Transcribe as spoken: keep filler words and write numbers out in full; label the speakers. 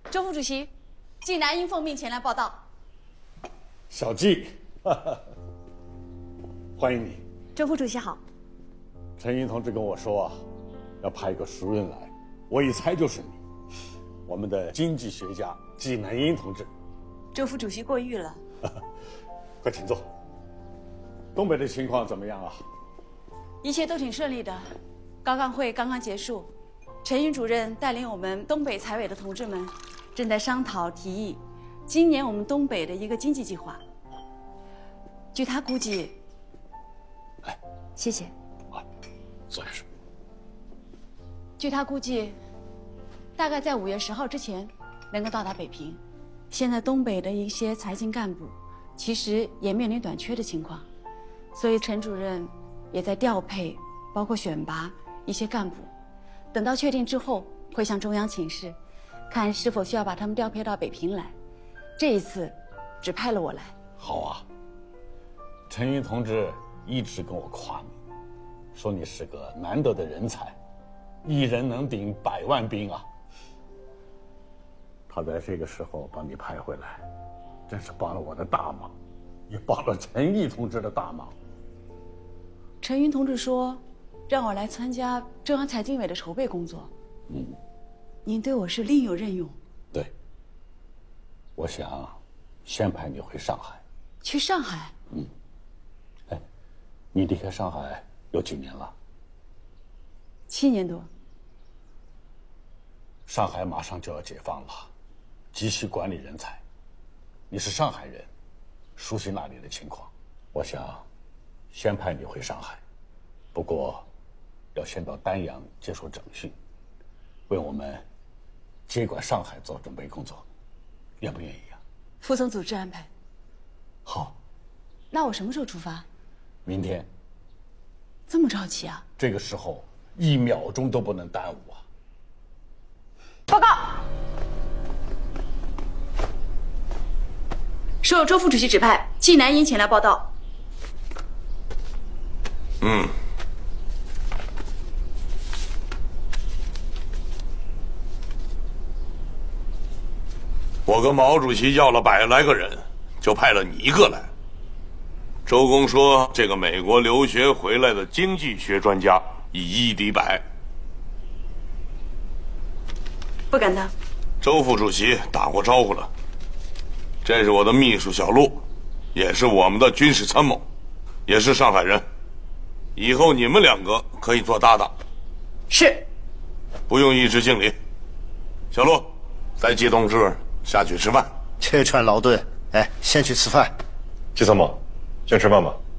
Speaker 1: 周副主席，季南英奉命前来报道。
Speaker 2: 小季，欢迎你。
Speaker 1: 周副主席好。
Speaker 2: 陈英同志跟我说啊，要派一个熟人来，我一猜就是你，我们的经济学家季南英同志。
Speaker 1: 周副主席过誉了。
Speaker 2: 快请坐。东北的情况怎么样啊？
Speaker 1: 一切都挺顺利的，高干会刚刚结束，陈云主任带领我们东北财委的同志们，正在商讨提议今年我们东北的一个经济计划。据他估计，
Speaker 2: 哎，
Speaker 1: 谢谢。
Speaker 2: 啊，坐下说。
Speaker 1: 据他估计，大概在五月十号之前能够到达北平。现在东北的一些财经干部，其实也面临短缺的情况，所以陈主任也在调配，包括选拔一些干部。等到确定之后，会向中央请示，看是否需要把他们调配到北平来。这一次，只派了我来。
Speaker 2: 好啊。陈云同志一直跟我夸你，说你是个难得的人才，一人能顶百万兵啊。他在这个时候把你派回来，真是帮了我的大忙，也帮了陈毅同志的大忙。
Speaker 1: 陈云同志说，让我来参加中央财经委的筹备工作。
Speaker 2: 嗯，您
Speaker 1: 对我是另有任用。
Speaker 2: 对，我想先派你回上海。
Speaker 1: 去上海？
Speaker 2: 嗯。哎，你离开上海有几年了？
Speaker 1: 七年多。
Speaker 2: 上海马上就要解放了，急需管理人才。你是上海人，熟悉那里的情况，我想先派你回上海，不过要先到丹阳接受整训，为我们接管上海做准备工作，愿不愿意啊？
Speaker 1: 副总组织安排。
Speaker 2: 好。
Speaker 1: 那我什么时候出发？
Speaker 2: 明天。
Speaker 1: 这么着急啊？
Speaker 2: 这个时候一秒钟都不能耽误啊！
Speaker 1: 报告，受周副主席指派，季南英前来报道。
Speaker 3: 嗯。我跟毛主席要了百来个人，就派了你一个来。周公说，这个美国留学回来的经济学专家以一敌百。
Speaker 1: 不敢当。
Speaker 3: 周副主席打过招呼了。这是我的秘书小陆，也是我们的军事参谋，也是上海人。以后你们两个可以做搭档。
Speaker 1: 是。
Speaker 3: 不用一直敬礼。小陆，带季同志下去吃饭。
Speaker 4: 这串劳顿，哎，先去吃饭。
Speaker 5: 季参谋，先吃饭吧。